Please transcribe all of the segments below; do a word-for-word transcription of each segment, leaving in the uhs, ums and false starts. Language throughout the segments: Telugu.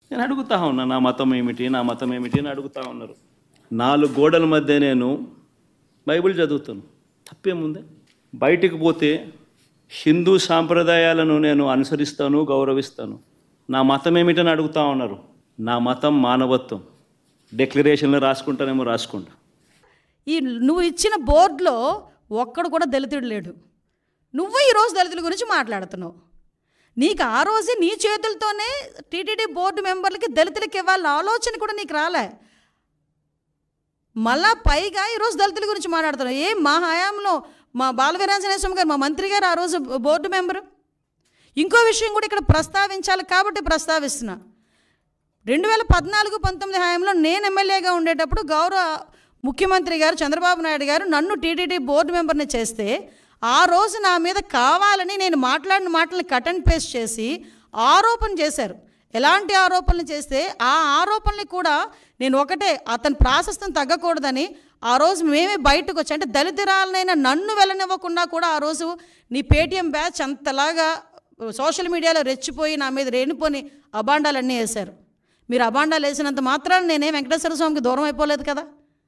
నేను అడుగుతా ఉన్నా, నా మతం ఏమిటి, నా మతం ఏమిటి అని అడుగుతూ ఉన్నారు. నాలుగు గోడల మధ్య నేను బైబిల్ చదువుతాను, తప్పేముంది? బయటికి పోతే హిందూ సాంప్రదాయాలను నేను అనుసరిస్తాను, గౌరవిస్తాను. నా మతం ఏమిటని అడుగుతూ ఉన్నారు. నా మతం మానవత్వం. డిక్లరేషన్లో రాసుకుంటానేమో రాసుకుంటా. ఈ నువ్వు ఇచ్చిన బోర్డులో ఒక్కడు కూడా దళితుడు లేడు. నువ్వు ఈరోజు దళితుల గురించి మాట్లాడుతున్నావు. నీకు ఆ రోజే నీ చేతులతోనే టీటీడీ బోర్డు మెంబర్లకి దళితులకి ఇవ్వాలన్న ఆలోచన కూడా నీకు రాలే. మళ్ళా పైగా ఈరోజు దళితుల గురించి మాట్లాడుతున్నావు. ఏ మా హయాంలో మా బాలవీరాంజనేయ స్వామి గారు, మా మంత్రి గారు ఆ రోజు బోర్డు మెంబరు. ఇంకో విషయం కూడా ఇక్కడ ప్రస్తావించాలి కాబట్టి ప్రస్తావిస్తున్నా. రెండు వేల పద్నాలుగు పంతొమ్మిది హయాంలో నేను ఎమ్మెల్యేగా ఉండేటప్పుడు గౌరవ ముఖ్యమంత్రి గారు చంద్రబాబు నాయుడు గారు నన్ను టీటీడీ బోర్డు మెంబర్ని చేస్తే ఆ రోజు నా మీద కావాలని నేను మాట్లాడిన మాటలను కట్ అండ్ పేస్ట్ చేసి ఆరోపణ చేశారు. ఎలాంటి ఆరోపణలు చేస్తే ఆ ఆరోపణలు కూడా నేను ఒకటే, అతని ప్రాశస్తం తగ్గకూడదని ఆ రోజు మేమే బయటకు వచ్చి, అంటే దళితురాలనైనా నన్ను వెళ్ళనివ్వకుండా కూడా ఆ రోజు నీ పేటీఎం బ్యాచ్ అంతలాగా సోషల్ మీడియాలో రెచ్చిపోయి నా మీద రేణుపోని అబాండాలన్నీ వేశారు. మీరు అబాండాలు వేసినంత మాత్రాన నేనే వెంకటేశ్వర స్వామికి దూరం అయిపోలేదు కదా.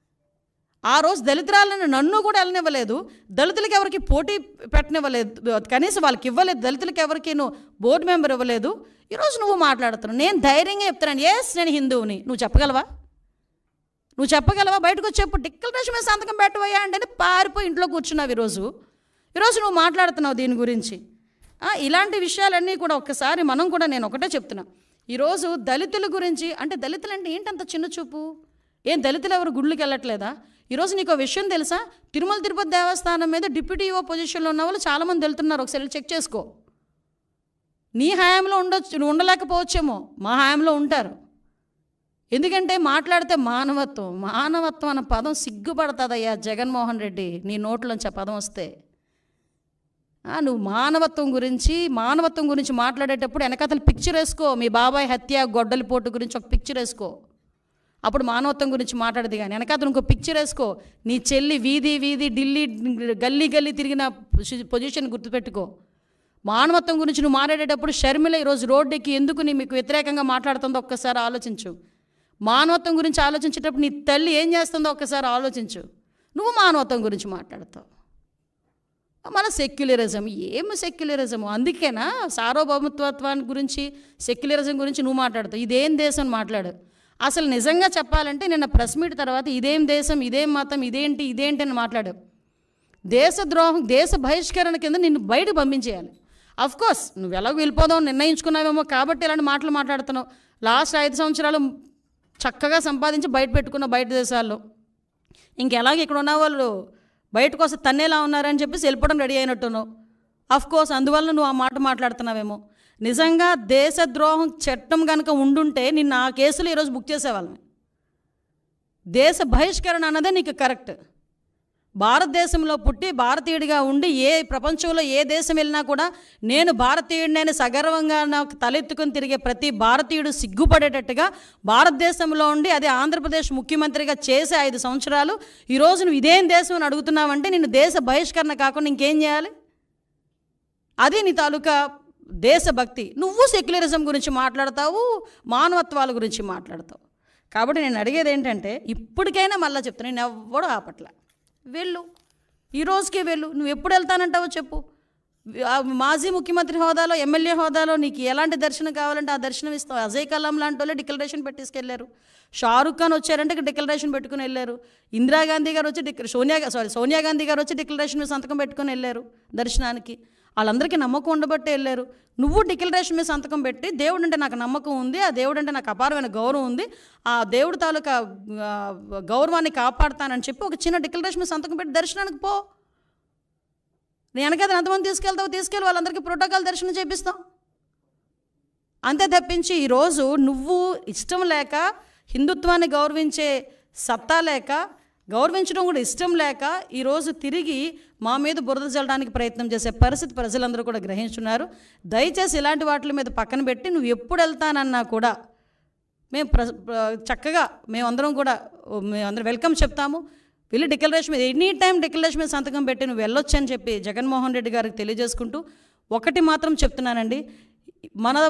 ఆ రోజు దళితురాలను నన్ను కూడా వెళ్ళనివ్వలేదు, దళితులకి ఎవరికి పోటీ పెట్టనివ్వలేదు, కనీసం వాళ్ళకి ఇవ్వలేదు, దళితులకి ఎవరికి నువ్వు బోర్డు మెంబర్ ఇవ్వలేదు. ఈరోజు నువ్వు మాట్లాడుతున్నావు. నేను ధైర్యంగా చెప్తున్నాను, ఎస్ నేను హిందువుని. నువ్వు చెప్పగలవా? నువ్వు చెప్పగలవా? బయటకు వచ్చి చెప్పు, డిక్లరేషన్ మీద సంతకం పెట్టవయ్యా అంటే పారిపోయి ఇంట్లో కూర్చున్నావు. ఈరోజు ఈరోజు నువ్వు మాట్లాడుతున్నావు దీని గురించి. ఇలాంటి విషయాలన్నీ కూడా ఒక్కసారి మనం కూడా, నేను ఒకటే చెప్తున్నా, ఈరోజు దళితుల గురించి అంటే దళితులు అంటే ఏంటంత చిన్న చూపు? ఏం దళితులు ఎవరు గుళ్ళకి వెళ్ళట్లేదా? ఈరోజు నీకు విషయం తెలుసా? తిరుమల తిరుపతి దేవస్థానం మీద డిప్యూటీ ఈఓ పొజిషన్లో ఉన్న వాళ్ళు చాలామంది వెళ్తున్నారు. ఒకసారి చెక్ చేసుకో. నీ హయాంలో ఉండొచ్చు, నువ్వు ఉండలేకపోవచ్చేమో, మా హయాంలో ఉంటారు. ఎందుకంటే మాట్లాడితే మానవత్వం మానవత్వం అన్న పదం సిగ్గుపడుతుందయ్యా జగన్మోహన్ రెడ్డి, నీ నోట్లోంచి ఆ పదం వస్తే. నువ్వు మానవత్వం గురించి మానవత్వం గురించి మాట్లాడేటప్పుడు వెనకతలు పిక్చర్ వేసుకో. మీ బాబాయ్ హత్య, గొడ్డలిపోటు గురించి ఒక పిక్చర్ వేసుకో, అప్పుడు మానవత్వం గురించి మాట్లాడదు. కానీ వెనకతలు ఇంకో పిక్చర్ వేసుకో. నీ చెల్లి వీధి వీధి ఢిల్లీ గల్లీ గల్లీ తిరిగిన పొజిషన్ గుర్తుపెట్టుకో. మానవత్వం గురించి నువ్వు మాట్లాడేటప్పుడు షర్మిల ఈరోజు రోడ్డుకి ఎందుకు నీ మీకు వ్యతిరేకంగా మాట్లాడుతుందో ఒక్కసారి ఆలోచించు. మానవత్వం గురించి ఆలోచించేటప్పుడు నీ తల్లి ఏం చేస్తుందో ఒక్కసారి ఆలోచించు. నువ్వు మానవత్వం గురించి మాట్లాడతావు. మన సెక్యులరిజం ఏమి సెక్యులరిజము? అందుకేనా సార్వభౌమత్వాన్ని గురించి సెక్యులరిజం గురించి నువ్వు మాట్లాడతావు. ఇదేం దేశం మాట్లాడు. అసలు నిజంగా చెప్పాలంటే నిన్న ప్రెస్ మీట్ తర్వాత ఇదేం దేశం, ఇదేం మతం, ఇదేంటి ఇదేంటి అని మాట్లాడావు. దేశద్రోహం, దేశ బహిష్కరణ కింద నిన్ను బయటకు పంపించేయాలి. అఫ్కోర్స్ నువ్వు ఎలాగో వెళ్ళిపోదావు నిర్ణయించుకున్నావేమో కాబట్టి ఇలాంటి మాటలు మాట్లాడుతున్నావు. లాస్ట్ ఐదు సంవత్సరాలు చక్కగా సంపాదించి బయట పెట్టుకున్నావు బయట దేశాల్లో. ఇంకెలాగ ఇక్కడ ఉన్న వాళ్ళు బయటకు వస్తే తన్నేలా ఉన్నారని చెప్పేసి వెళ్ళిపోవడం రెడీ అయినట్టున్నావు. అఫ్కోర్స్ అందువల్ల నువ్వు ఆ మాట మాట్లాడుతున్నావేమో. నిజంగా దేశద్రోహం చట్టం కనుక ఉండుంటే నిన్ను ఆ కేసులు ఈరోజు బుక్ చేసేవాళ్ళని. దేశ బహిష్కరణ అన్నదే నీకు కరెక్ట్. భారతదేశంలో పుట్టి భారతీయుడిగా ఉండి ఏ ప్రపంచంలో ఏ దేశం వెళ్ళినా కూడా నేను భారతీయుడిని సగర్వంగా నాకు తలెత్తుకుని తిరిగే ప్రతి భారతీయుడు సిగ్గుపడేటట్టుగా భారతదేశంలో ఉండి అదే ఆంధ్రప్రదేశ్ ముఖ్యమంత్రిగా చేసే ఐదు సంవత్సరాలు ఈరోజు నువ్వు ఇదేం దేశం అని అడుగుతున్నావంటే నిన్ను దేశ బహిష్కరణ కాకుండా ఇంకేం చేయాలి? అది నీ తాలూకా దేశభక్తి. నువ్వు సెక్యులరిజం గురించి మాట్లాడతావు, మానవత్వాల గురించి మాట్లాడతావు. కాబట్టి నేను అడిగేది ఏంటంటే ఇప్పటికైనా మళ్ళీ చెప్తాను, నేను ఎవ్వడూ ఆపట్ల. వెళ్ళు, ఈ రోజుకే వెళ్ళు. నువ్వు ఎప్పుడు వెళ్తానంటావో చెప్పు. మాజీ ముఖ్యమంత్రి హోదాలో, ఎమ్మెల్యే హోదాలో నీకు ఎలాంటి దర్శనం కావాలంటే ఆ దర్శనం ఇస్తావు. అజయ్ కలాం లాంటి వాళ్ళే డిక్లరేషన్ పెట్టేసుకెళ్ళారు. షారుఖ్ ఖాన్ వచ్చారంటే డిక్లరేషన్ పెట్టుకుని వెళ్ళారు. ఇందిరాగాంధీ గారు వచ్చి డిక్ సోనియా సారీ సోనియా గాంధీ గారు వచ్చి డిక్లరేషన్ మీద సంతకం పెట్టుకుని వెళ్ళారు దర్శనానికి. వాళ్ళందరికీ నమ్మకం ఉండబట్టే వెళ్ళారు. నువ్వు డిక్లరేషన్ మీద సంతకం పెట్టి దేవుడు అంటే నాకు నమ్మకం ఉంది, ఆ దేవుడు అంటే నాకు అపారమైన గౌరవం ఉంది, ఆ దేవుడు తాలూకా గౌరవాన్ని కాపాడుతానని చెప్పి ఒక చిన్న డిక్లరేషన్ మీద సంతకం పెట్టి దర్శనానికి పో. నేను వెనకైతే ఎంతమంది తీసుకెళ్తావు తీసుకెళ్ళి వాళ్ళందరికీ ప్రోటోకాల్ దర్శనం చేపిస్తాం. అంతే తప్పించి ఈరోజు నువ్వు ఇష్టం లేక, హిందుత్వాన్ని గౌరవించే సత్తా లేక, గౌరవించడం కూడా ఇష్టం లేక ఈరోజు తిరిగి మా మీద బురద చల్లడానికి ప్రయత్నం చేసే పరిస్థితి ప్రజలందరూ కూడా గ్రహించున్నారు. దయచేసి ఇలాంటి వాటి మీద పక్కన పెట్టి నువ్వు ఎప్పుడు వెళ్తానన్నా కూడా మేము ప్ర చక్కగా మేమందరం కూడా మేమందరం వెల్కమ్ చెప్తాము. వెళ్ళి డిక్లరేషన్ మీద ఎనీ టైం డిక్లరేషన్ మీద సంతకం పెట్టి నువ్వు వెళ్ళొచ్చు అని చెప్పి జగన్మోహన్ రెడ్డి గారికి తెలియజేసుకుంటూ ఒకటి మాత్రం చెప్తున్నానండి, మన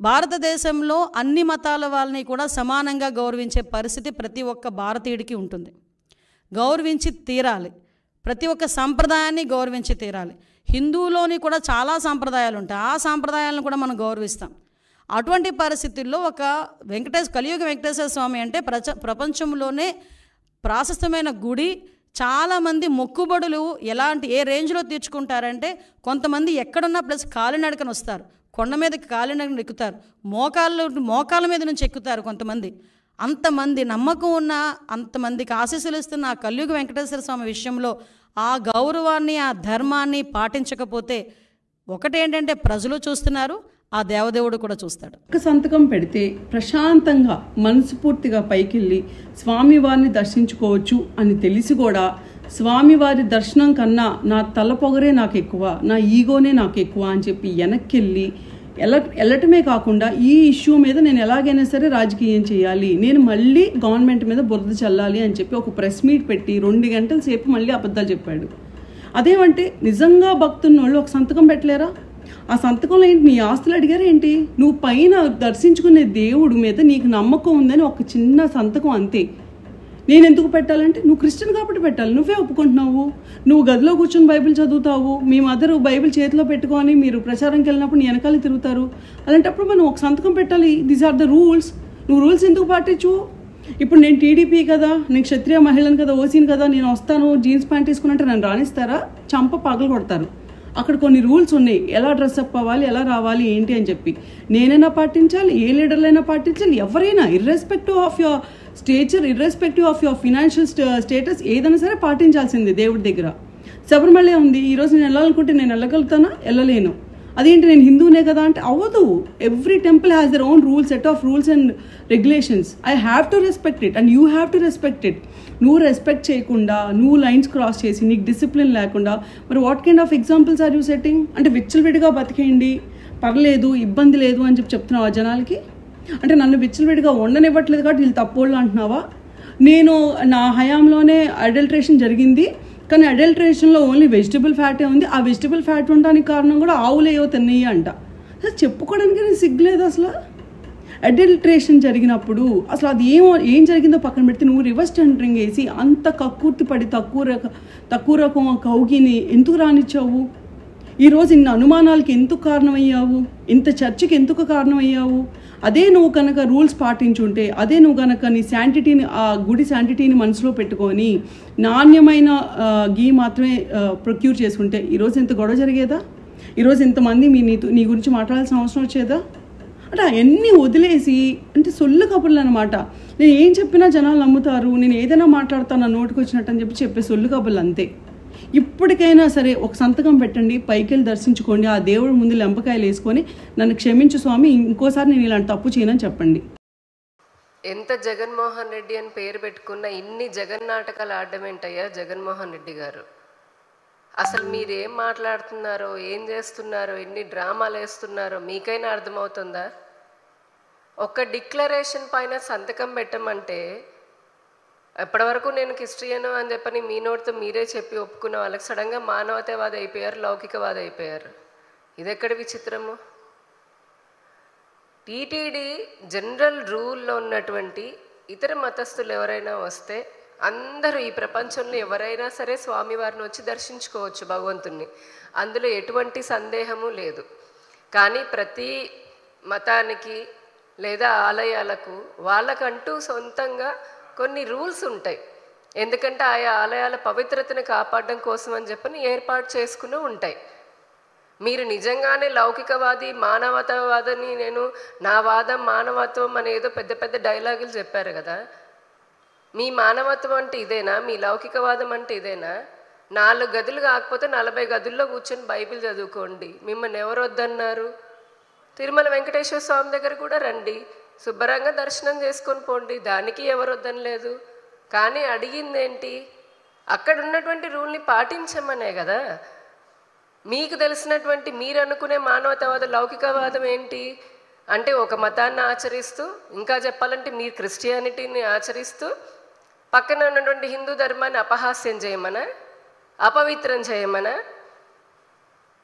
భారతదేశంలో అన్ని మతాల వాళ్ళని కూడా సమానంగా గౌరవించే పరిస్థితి ప్రతి ఒక్క భారతీయుడికి ఉంటుంది. గౌరవించి తీరాలి. ప్రతి ఒక్క సంప్రదాయాన్ని గౌరవించి తీరాలి. హిందువులోని కూడా చాలా సాంప్రదాయాలు ఉంటాయి. ఆ సాంప్రదాయాలను కూడా మనం గౌరవిస్తాం. అటువంటి పరిస్థితుల్లో ఒక వెంకటేశ్ కలియుగ వెంకటేశ్వర స్వామి అంటే ప్రచ ప్రపంచంలోనే ప్రాశస్తమైన గుడి. చాలామంది మొక్కుబడులు ఎలాంటి ఏ రేంజ్లో తీర్చుకుంటారంటే, కొంతమంది ఎక్కడున్నా ప్లస్ కాలినడకన వస్తారు, కొండ మీదకి కాలినడకన ఎక్కుతారు, మోకాళ్ళు మోకాళ్ళ మీద నుంచి ఎక్కుతారు కొంతమంది. అంతమంది నమ్మకం ఉన్న, అంతమందికి ఆశీస్సులు ఇస్తున్న ఆ కలియుగ వెంకటేశ్వర స్వామి విషయంలో ఆ గౌరవాన్ని, ఆ ధర్మాన్ని పాటించకపోతే ఒకటేంటంటే ప్రజలు చూస్తున్నారు, ఆ దేవదేవుడు కూడా చూస్తాడు. ఒక సంతకం పెడితే ప్రశాంతంగా మనస్ఫూర్తిగా పైకెళ్ళి స్వామివారిని దర్శించుకోవచ్చు అని తెలిసి కూడా స్వామివారి దర్శనం కన్నా నా తల పొగరే నాకు ఎక్కువ, నా ఈగోనే నాకు ఎక్కువ అని చెప్పి వెనక్కి వెళ్ళి ఎల వెళ్ళటమే కాకుండా ఈ ఇష్యూ మీద నేను ఎలాగైనా సరే రాజకీయం చేయాలి, నేను మళ్ళీ గవర్నమెంట్ మీద బురద చల్లాలి అని చెప్పి ఒక ప్రెస్ మీట్ పెట్టి రెండు గంటల సేపు మళ్ళీ అబద్ధాలు చెప్పాడు. అదేమంటే నిజంగా భక్తున్న వాళ్ళు ఒక సంతకం పెట్టలేరా? ఆ సంతకంలో ఏంటి, నీ ఆస్తులు అడిగారు ఏంటి? నువ్వు పైన దర్శించుకునే దేవుడు మీద నీకు నమ్మకం ఉందని ఒక చిన్న సంతకం అంతే. నేను ఎందుకు పెట్టాలంటే, నువ్వు క్రిస్టియన్ కాబట్టి పెట్టాలి, నువ్వే ఒప్పుకుంటున్నావు. నువ్వు గదిలో కూర్చొని బైబిల్ చదువుతావు, మీ మదర్ బైబిల్ చేతిలో పెట్టుకొని మీరు ప్రచారంకి వెళ్ళినప్పుడు నీ వెనకాల తిరుగుతారు. అలాంటప్పుడు మనం ఒక సంతకం పెట్టాలి. These are the rules. నువ్వు రూల్స్ ఎందుకు పాటించు? ఇప్పుడు నేను టీడీపీ కదా, నేను క్షత్రియ మహిళను కదా, ఓసీని కదా, నేను వస్తాను జీన్స్ ప్యాంట్ తీసుకున్నంటే నన్ను రాణిస్తారా? చంప పగలు కొడతారు. అక్కడ కొన్ని రూల్స్ ఉన్నాయి, ఎలా డ్రెస్అప్ అవ్వాలి, ఎలా రావాలి, ఏంటి అని చెప్పి నేనైనా పాటించాలి, ఏ లీడర్లైనా పాటించాలి, ఎవరైనా irrespective of your stature, irrespective of your financial status ఏదైనా సరే పాటించాల్సింది దేవుడి దగ్గర. శబరిమల ఉంది, ఈరోజు నేను వెళ్ళాలనుకుంటే నేను వెళ్ళగలుగుతానా? వెళ్ళలేను. అదేంటి నేను హిందూనే కదా అంటే అవ్వదు. Every temple has their own rules, set of rules and regulations. I have to respect it and you have to respect it. నువ్వు రెస్పెక్ట్ చేయకుండా, నువ్వు లైన్స్ క్రాస్ చేసి, నీకు డిసిప్లిన్ లేకుండా, మరి what kind of examples are you setting? అంటే విచ్చలవిడిగా బతికేయండి, పర్లేదు, ఇబ్బంది లేదు అని చెప్పి చెప్తున్నావా జనాలకి? అంటే నన్ను విచ్చలవిడిగా ఉండనివ్వట్లేదు కాబట్టి వీళ్ళు తప్పోళ్ళు అంటున్నావా? నేను నా హయాంలోనే అడల్ట్రేషన్ జరిగింది, కానీ అడల్ట్రేషన్లో ఓన్లీ వెజిటబుల్ ఫ్యాటే ఉంది. ఆ వెజిటబుల్ ఫ్యాట్ ఉండడానికి కారణం కూడా ఆవులు ఏవో తిన్నాయి అంట. అసలు చెప్పుకోవడానికి నేను సిగ్గులేదు. అసలు అడల్ట్రేషన్ జరిగినప్పుడు అసలు అది ఏమో ఏం జరిగిందో పక్కన పెడితే నువ్వు రివర్స్ టెండరింగ్ వేసి అంత కక్కుర్తి పడి తక్కువ రక తక్కువ రకం కౌగిని ఎందుకు రానిచ్చావు? ఈరోజు ఇన్ని అనుమానాలకి ఎందుకు కారణమయ్యావు? ఇంత చర్చకి ఎందుకు కారణమయ్యావు? అదే నువ్వు కనుక రూల్స్ పాటించుంటే, అదే నువ్వు కనుక నీ శాంటిటీని, ఆ గుడి శాంటిటీని మనసులో పెట్టుకొని నాణ్యమైన గీ మాత్రమే ప్రొక్యూర్ చేసుకుంటే ఈరోజు ఇంత గొడవ జరిగేదా? ఈరోజు ఇంతమంది మీ నీ నీ గురించి మాట్లాడాల్సిన అవసరం వచ్చేదా? అంటే అవన్నీ వదిలేసి, అంటే సొల్లు కబుర్లు అనమాట. నేను ఏం చెప్పినా జనాలు నమ్ముతారు, నేను ఏదైనా మాట్లాడతాను నా నోటికి వచ్చినట్టు అని చెప్పి చెప్పే సొల్లు కబుర్లు అంతే. ఇప్పటికైనా సరే ఒక సంతకం పెట్టండి, పైకెళ్ళి దర్శించుకోండి, ఆ దేవుడి ముందు లెంపకాయలు వేసుకొని నన్ను క్షమించు స్వామి, ఇంకోసారి నేను ఇలాంటి తప్పు చేయనని చెప్పండి. ఎంత జగన్మోహన్ రెడ్డి అని పేరు పెట్టుకున్న ఇన్ని జగన్ నాటకాలు ఆడడం ఏంటయ్యా జగన్మోహన్ రెడ్డి గారు? అసలు మీరేం మాట్లాడుతున్నారో, ఏం చేస్తున్నారో, ఎన్ని డ్రామాలు వేస్తున్నారో మీకైనా అర్థమవుతుందా? ఒక డిక్లరేషన్ పైన సంతకం పెట్టమంటే ఎప్పటివరకు నేను క్రిస్టియను అని చెప్పని మీ నోటితో మీరే చెప్పి ఒప్పుకున్న వాళ్ళకి సడన్గా మానవతావాది అయిపోయారు, లౌకికవాది అయిపోయారు. ఇదెక్కడి విచిత్రము? టీటీడీ జనరల్ రూల్లో ఉన్నటువంటి ఇతర మతస్థులు ఎవరైనా వస్తే అందరూ ఈ ప్రపంచంలో ఎవరైనా సరే స్వామివారిని వచ్చి దర్శించుకోవచ్చు భగవంతుణ్ణి, అందులో ఎటువంటి సందేహము లేదు. కానీ ప్రతి మతానికి లేదా ఆలయాలకు వాళ్ళకంటూ సొంతంగా కొన్ని రూల్స్ ఉంటాయి. ఎందుకంటే ఆయా ఆలయాల పవిత్రతను కాపాడడం కోసం అని చెప్పని ఏర్పాటు చేసుకుని ఉంటాయి. మీరు నిజంగానే లౌకికవాది, మానవతావాదని, నేను నా వాదం మానవత్వం అనేదో పెద్ద పెద్ద డైలాగులు చెప్పారు కదా. మీ మానవత్వం అంటే ఇదేనా? మీ లౌకికవాదం అంటే ఇదేనా? నాలుగు గదులు కాకపోతే నలభై గదుల్లో కూర్చొని బైబిల్ చదువుకోండి, మిమ్మల్ని ఎవరు వద్దన్నారు? తిరుమల వెంకటేశ్వర స్వామి దగ్గర కూడా రండి, శుభ్రంగా దర్శనం చేసుకొని పోండి, దానికి ఎవరు వద్దనలేదు. కానీ అడిగింది ఏంటి? అక్కడ ఉన్నటువంటి రూల్ని పాటించమనే కదా. మీకు తెలిసినటువంటి మీరు అనుకునే మానవతావాద లౌకికవాదం ఏంటి అంటే, ఒక మతాన్ని ఆచరిస్తూ, ఇంకా చెప్పాలంటే మీరు క్రిస్టియానిటీని ఆచరిస్తూ పక్కన ఉన్నటువంటి హిందూ ధర్మాన్ని అపహాస్యం చేయమనా, అపవిత్రం చేయమనా?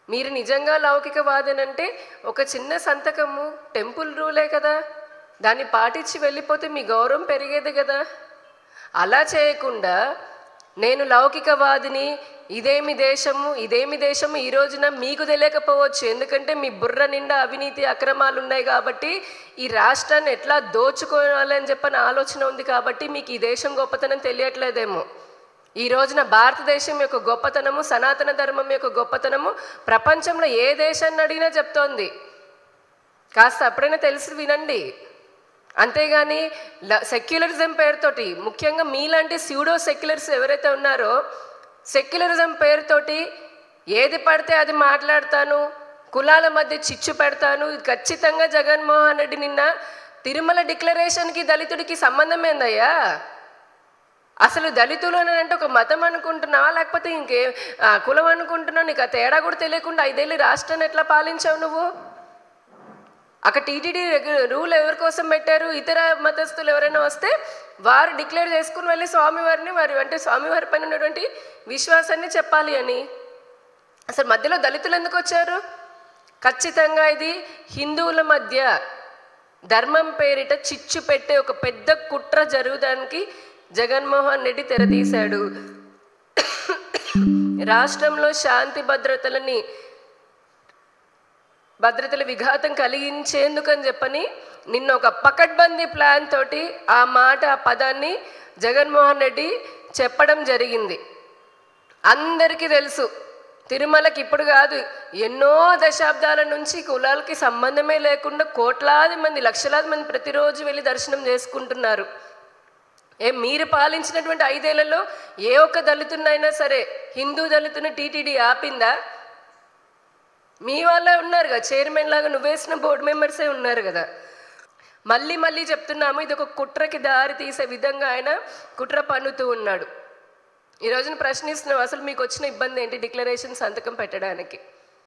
మీరు నిజంగా లౌకికవాదనంటే ఒక చిన్న సంతకము టెంపుల్ రూలే కదా, దాన్ని పాటించి వెళ్ళిపోతే మీ గౌరవం పెరిగేది కదా. అలా చేయకుండా నేను లౌకికవాదిని, ఇదేమి దేశము ఇదేమి దేశము ఈ రోజున మీకు తెలియకపోవచ్చు, ఎందుకంటే మీ బుర్ర నిండా అవినీతి అక్రమాలు ఉన్నాయి కాబట్టి, ఈ రాష్ట్రాన్ని ఎట్లా దోచుకోవాలని చెప్పని ఆలోచన ఉంది కాబట్టి మీకు ఈ దేశం గొప్పతనం తెలియట్లేదేమో. ఈ రోజున భారతదేశం యొక్క గొప్పతనము, సనాతన ధర్మం యొక్క గొప్పతనము ప్రపంచంలో ఏ దేశాన్ని అడిగినా చెప్తోంది. కాస్త అప్పుడైనా తెలిసి వినండి. అంతేగాని సెక్యులరిజం పేరుతోటి, ముఖ్యంగా మీలాంటి స్యూడో సెక్యులర్స్ ఎవరైతే ఉన్నారో, సెక్యులరిజం పేరుతోటి ఏది పడితే అది మాట్లాడతాను, కులాల మధ్య చిచ్చు పెడతాను. ఖచ్చితంగా జగన్మోహన్ రెడ్డి నిన్న తిరుమల డిక్లరేషన్కి దళితుడికి సంబంధం ఏందయ్యా? అసలు దళితులు అని అంటే ఒక మతం అనుకుంటున్నావా, లేకపోతే ఇంకే కులం అనుకుంటున్నావు? నీకు ఆ తేడా కూడా తెలియకుండా ఐదేళ్ళు రాష్ట్రాన్ని ఎట్లా పాలించావు నువ్వు? అక్కడ టీటీడీ రూల్ ఎవరి కోసం పెట్టారు? ఇతర మతస్థులు ఎవరైనా వస్తే వారు డిక్లేర్ చేసుకుని వెళ్ళి స్వామివారిని, వారి అంటే స్వామివారి పైన ఉన్నటువంటి విశ్వాసాన్ని చెప్పాలి అని. అసలు మధ్యలో దళితులు ఎందుకు వచ్చారు? ఖచ్చితంగా ఇది హిందువుల మధ్య ధర్మం పేరిట చిచ్చు పెట్టే ఒక పెద్ద కుట్ర జరుగుదానికి జగన్మోహన్ రెడ్డి తెరతీశాడు. రాష్ట్రంలో శాంతి భద్రతలని భద్రతల విఘాతం కలిగించేందుకని చెప్పని నిన్న ఒక పకడ్బందీ ప్లాన్ తోటి ఆ మాట ఆ పదాన్ని జగన్మోహన్ రెడ్డి చెప్పడం జరిగింది. అందరికీ తెలుసు, తిరుమలకి ఇప్పుడు కాదు, ఎన్నో దశాబ్దాల నుంచి కులాలకి సంబంధమే లేకుండా కోట్లాది మంది, లక్షలాది మంది ప్రతిరోజు వెళ్ళి దర్శనం చేసుకుంటున్నారు. ఏ మీరు పాలించినటువంటి ఐదేళ్లలో ఏ ఒక్క దళితున్నైనా సరే, హిందూ దళితుని టీటీడీ ఆపిందా? మీ వాళ్ళే ఉన్నారు కదా, చైర్మన్ లాగా నువ్వేసిన బోర్డు మెంబర్సే ఉన్నారు కదా. మళ్ళీ మళ్ళీ చెప్తున్నాము, ఇది ఒక కుట్రకి దారి తీసే విధంగా ఆయన కుట్ర పన్నుతూ ఉన్నాడు. ఈ రోజున ప్రశ్నిస్తున్నాం, అసలు మీకు వచ్చిన ఇబ్బంది ఏంటి డిక్లరేషన్ సంతకం పెట్టడానికి?